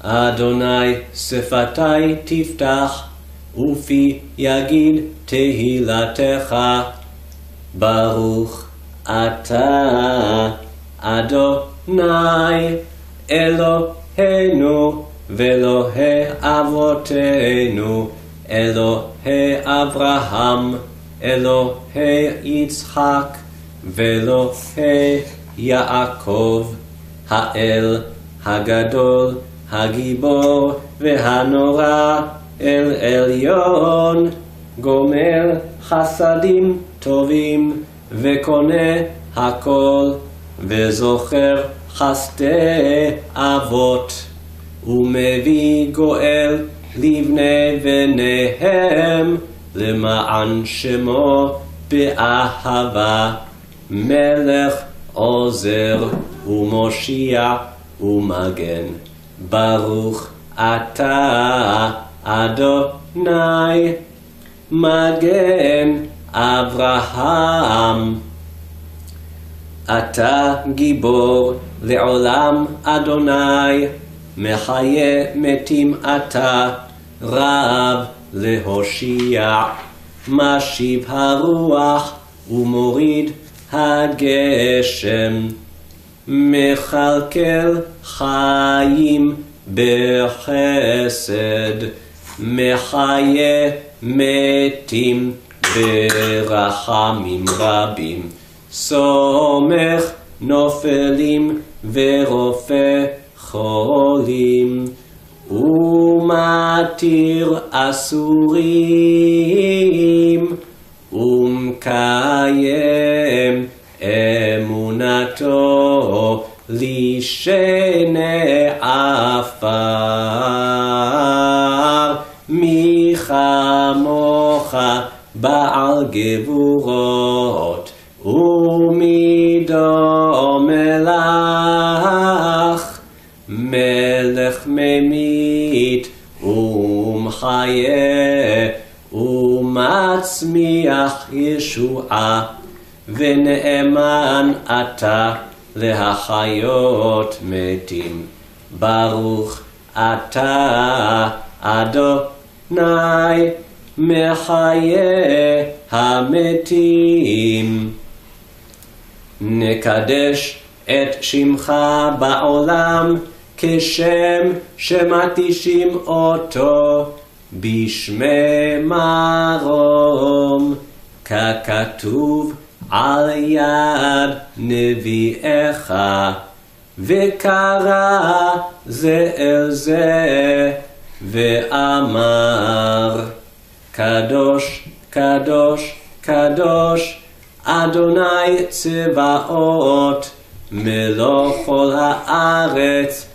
אדוני שפתי תפתח, ופי יגיד תהילתך. ברוך אתה אדוני אלוהינו ואלוהי אבותינו, אלוהי אברהם, אלוהי יצחק ואלוהי יעקב, האל הגדול, הגיבור והנורא, אל עליון, גומר חסדים טובים וקונה הכל, וזוכר חסדי אבות, ומביא גואל לבני בניהם, למען שמו באהבה, מלך עוזר ומושיע ומגן. ברוך אתה אדוני מגן אברהם. אתה גיבור לעולם אדוני, מחיה מתים אתה, רב להושיע, משיב הרוח ומוריד הגשם, מכלכל חיים בחסד, מחיה מתים ברחמים רבים, סומך נופלים ורופא חולים, ומתיר אסורים, ומקיים אמונתו לשני עפר. מי כמוך בעל גבורות, ומי דומה לך, מלך ממית ומחיה ומצמיח ישועה, ונאמן אתה להחיות מתים. ברוך אתה אדוני מחיה המתים. נקדש את שמך בעולם, כשם שמתישים אותו בשמי מרום, ככתוב על יד נביאך, וקרא זה אל זה ואמר, קדוש קדוש קדוש אדוני צבאות, מלוא כל הארץ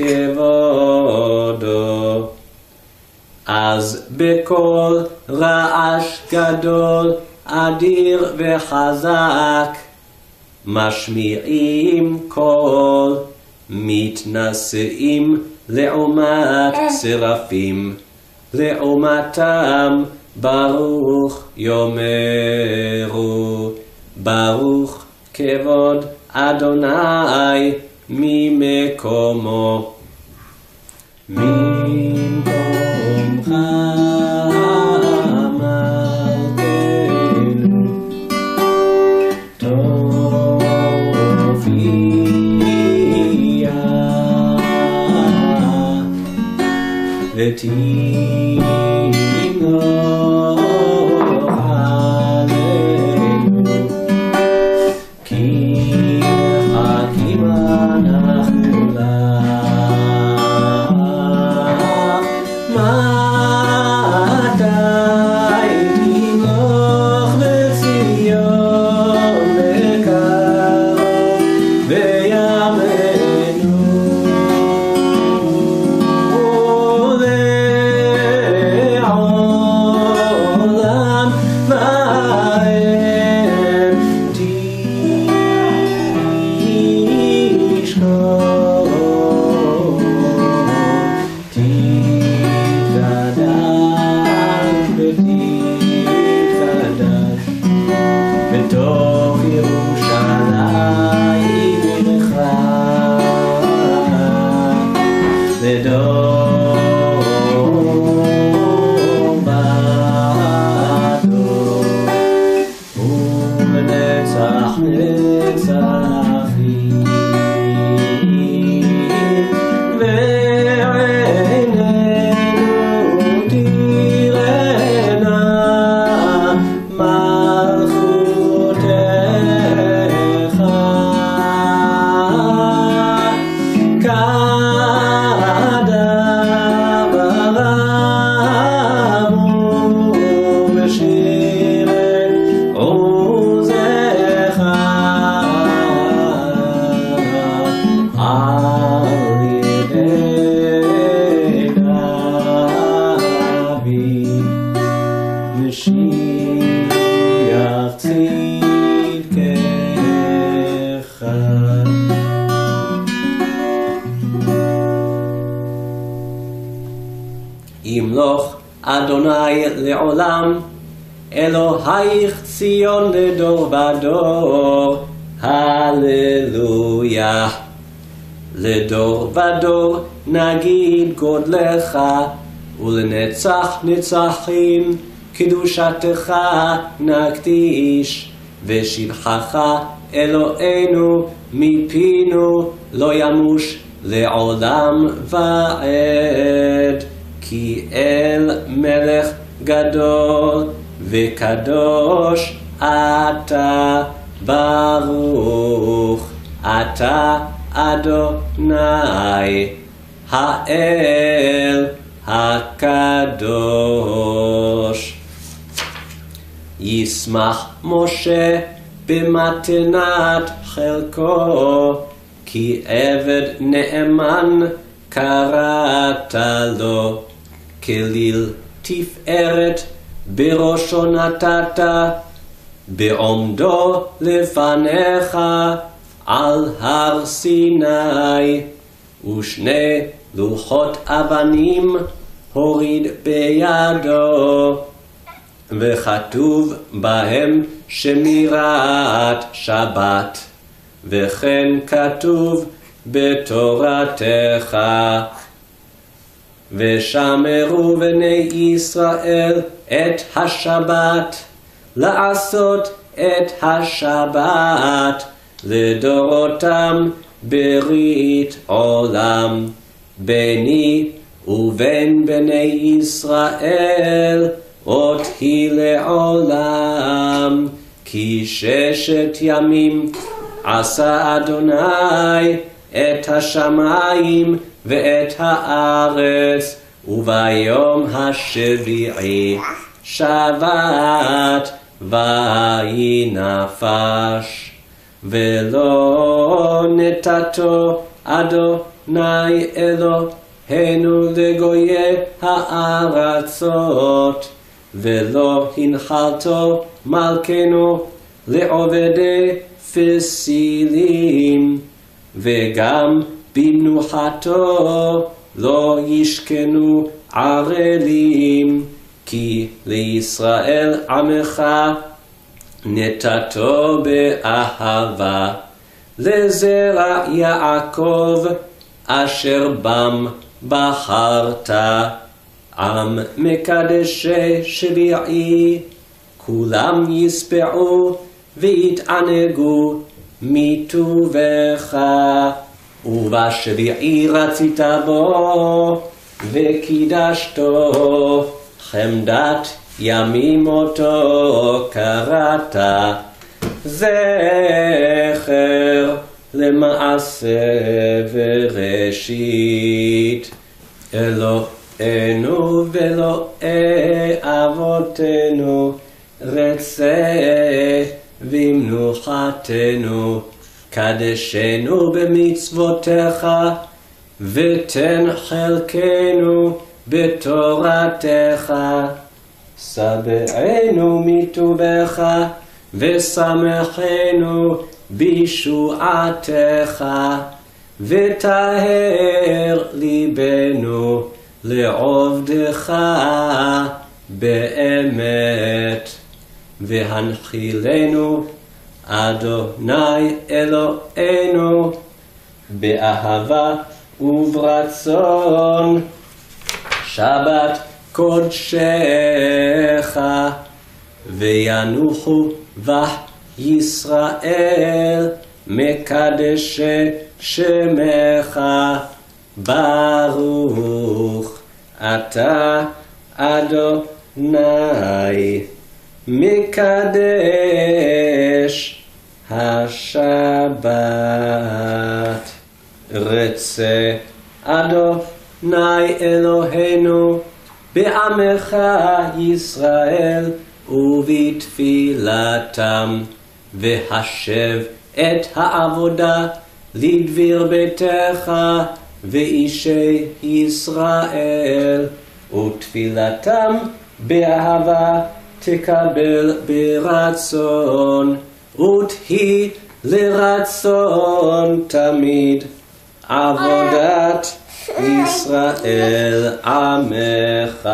כבודו. אז בקול רעש גדול, אדיר וחזק, משמיעים קול, מתנשאים לעומת שרפים, לעומתם ברוך יאמרו. ברוך כבוד אדוני ממקומו. ממקומך מלכנו, תופיע ותמלוך עלינו, כי מחכים אנחנו לך. ימלוך אדוני לעולם, אלוהיך ציון לדור ודור, הללויה. לדור ודור נגיד גודלך, ולנצח נצחים קדושתך נקדיש, ושבחך אלוהינו מפינו לא ימוש לעולם ועד. כי אל מלך גדול וקדוש אתה, ברוך אתה אדוני האל הקדוש. ישמח משה במתנת חלקו, כי עבד נאמן קראת לו, כליל תפארת בראשו נתת, בעומדו לפניך על הר סיני. ושני לוחות אבנים הוריד בידו, וכתוב בהם שמירת שבת, וכן כתוב בתורתך. ושמרו בני ישראל את השבת, לעשות את השבת לדורותם ברית עולם, ביני ובין בני ישראל אות היא לעולם. כי 6 ימים עשה אדוני את השמיים ואת הארץ, וביום השביעי שבת וינפש. ולא נתתו אדוני אלוהינו לגויי הארצות, ולא הנחלתו מלכנו לעובדי פסילים, וגם במנוחתו לא ישכנו ערלים. כי לישראל עמך נתתו באהבה, לזרע יעקב אשר בם בחרת. עם מקדשי שביעי כולם יספעו ויתענגו מטובך. ובשביעי רצית בו וקידשתו, חמדת ימים אותו קראת, זכר למעשה וראשית. אלוהינו ואלוהי אבותינו, רצה במנוחתנו, קדשנו במצוותיך, ותן חלקנו בתורתך. שבענו מטובך, ושמחנו בישועתך, וטהר ליבנו לעובדך באמת. והנחילנו אדוני אלוהינו באהבה וברצון שבת קודשך, וינוחו בך ישראל מקדשי שמך. ברוך אתה אדוני מקדש השבת. רצה אדוני אלוהינו בעמך ישראל ובתפילתם, והשב את העבודה לדביר ביתך ואישי ישראל, ותפילתם באהבה תקבל ברצון, ותהי לרצון תמיד עבודת ישראל עמך,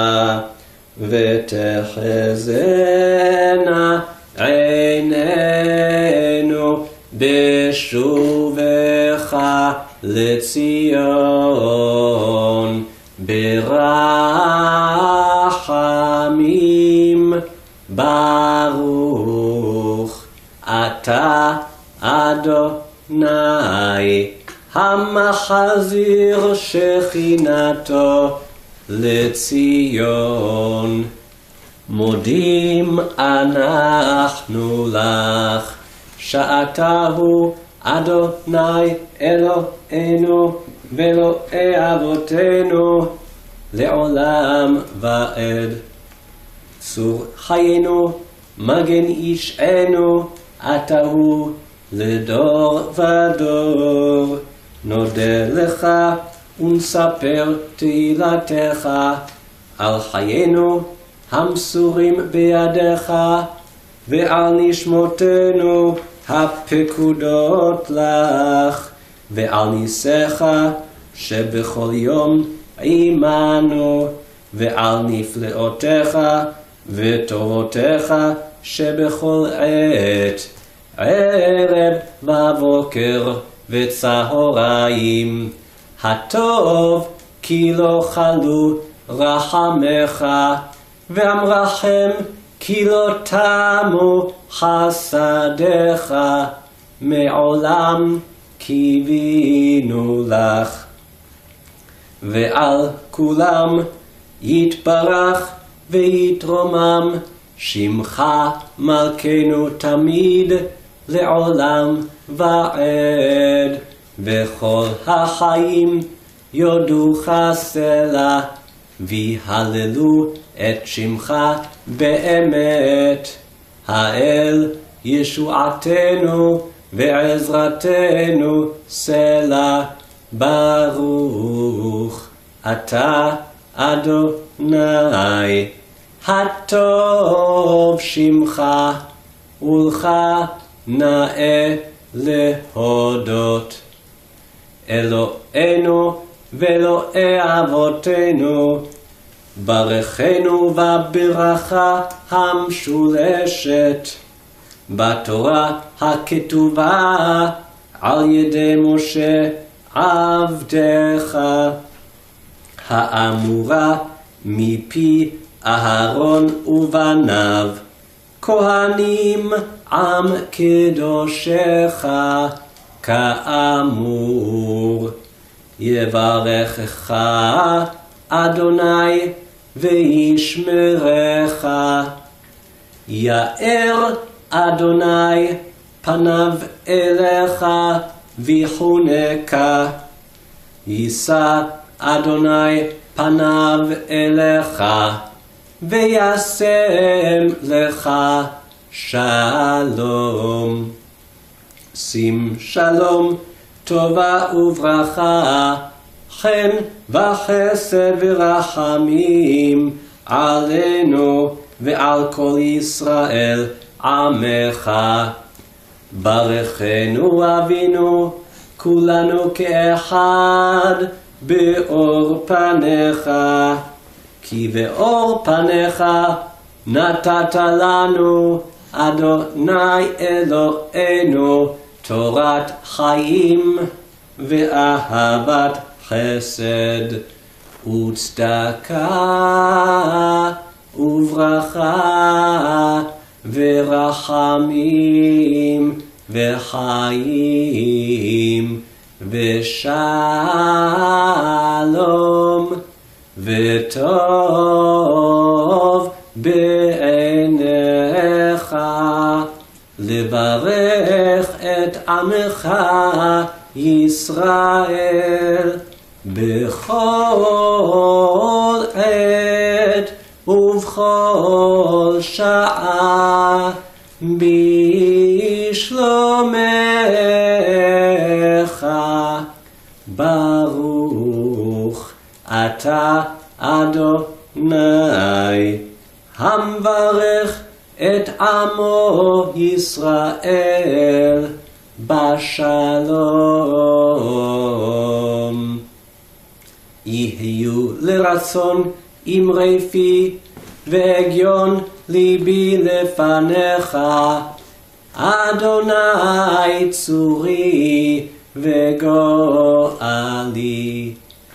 ותחזינה עינינו בשובך לציון, ברחמים ברוך אתה אדוני, המחזיר שכינתו לציון. מודים אנחנו לך, שאתה הוא אדוני אלוהינו ואלוהי אבותינו לעולם ועד. צור חיינו, מגן אישנו, אתה הוא לדור ודור. נודה לך ונספר תהילתך על חיינו המסורים בידיך, ועל נשמותינו הפקודות לך, ועל ניסיך שבכל יום עמנו, ועל נפלאותיך ותורותיך שבכל עת, ערב ובוקר וצהריים. הטוב כי לא חלו רחמך, והמרחם כי לא תמו חסדיך. מעולם קיווינו לך. ועל כולם יתברך ויתרומם שמך מלכנו תמיד לעולם ועד. וכל החיים יודוך סלע, ויהללו את שמך באמת. האל ישועתנו ועזרתנו סלע, ברוך אתה אדוני. הטוב שמך ולך נאה להודות. אלוהינו ואלוהי אבותינו, ברכנו בברכה המשולשת בתורה הכתובה על ידי משה עבדך, האמורה מפי אהרון ובניו, כהנים עם קדושך כאמור. יברכך אדוני וישמרך, יאר אדוני פניו אליך ויחונקה, יישא אדוני פניו אליך וישם לך שלום. שים שלום, טובה וברכה, חן וחסד ורחמים עלינו ועל כל ישראל עמך. ברכנו אבינו כולנו כאחד באור פניך, כי באור פניך נתת לנו אדוני אלוהינו תורת חיים ואהבת חסד וצדקה וברכה ורחמים וחיים ושלום וטוב בעיניך, לברך את עמך ישראל בכל עת ובכל שעה בשלומך. ברוך אתה אדוני המברך את עמו ישראל בשלום. יהיו לרצון אמרי פי, והגיון ליבי לפניך. אדוני צורי וגואלי.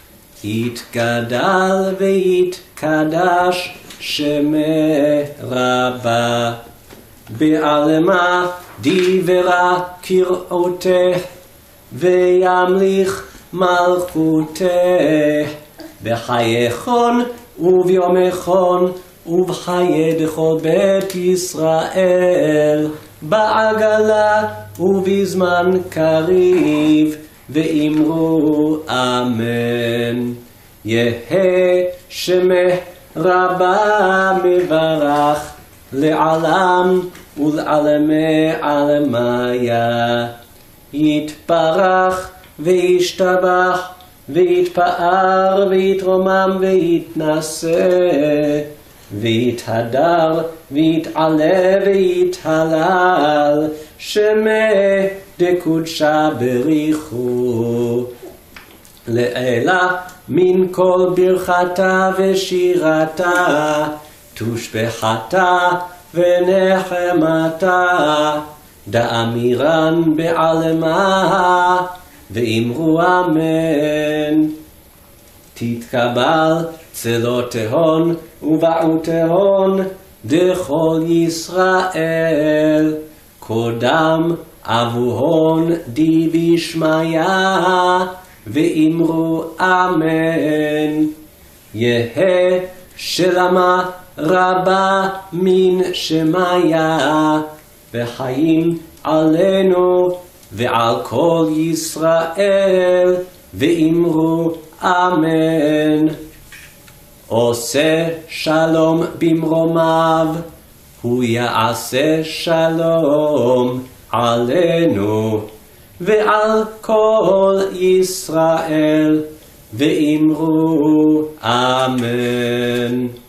יתגדל ויתקדש שמי רבה. בעלמה דיברה קראותך, וימליך מלכותך. בחייכון וביומכון ובחיי דכל בית ישראל, בעגלה ובזמן קריב, ואמרו אמן. יהא שמך רבה מברך לעולם ולעלמי עלמיה. יתברך וישתבח ויתפאר ויתרומם ויתנשא, ויתהדר ויתעלה ויתהלל, שמי דקודשה בריחו. לעילה מן כל ברכתה ושירתה, תושבחתה ונחמתה, דאמירן בעלמה, ואמרו אמן. תתקבל צלותיהון ובעותיהון דכל ישראל, קודם אבוהון דיבי שמיה, ואמרו אמן. יהא שלמה רבה מן שמיה, וחיים עלינו ועל כל ישראל, ואמרו אמן. עושה שלום במרומיו, הוא יעשה שלום עלינו ועל כל ישראל, ואמרו אמן.